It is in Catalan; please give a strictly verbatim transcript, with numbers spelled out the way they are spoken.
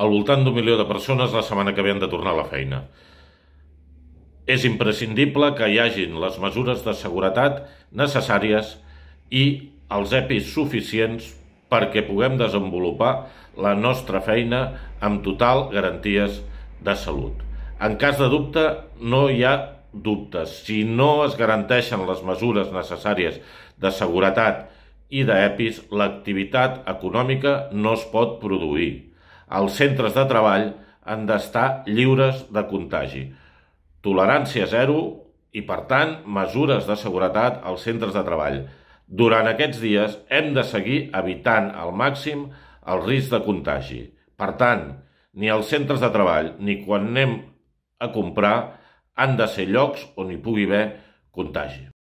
al voltant d'un milió de persones la setmana que ve han de tornar a la feina. És imprescindible que hi hagin les mesures de seguretat necessàries i els EPIs suficients perquè puguem desenvolupar la nostra feina amb total garanties de salut. En cas de dubte, no hi ha dubtes. Si no es garanteixen les mesures necessàries de seguretat i d'EPIs, l'activitat econòmica no es pot produir. Els centres de treball han d'estar lliures de contagi. Tolerància zero i, per tant, mesures de seguretat als centres de treball. Durant aquests dies hem de seguir evitant al màxim el risc de contagi. Per tant, ni els centres de treball ni quan anem a comprar han de ser llocs on hi pugui haver contagi.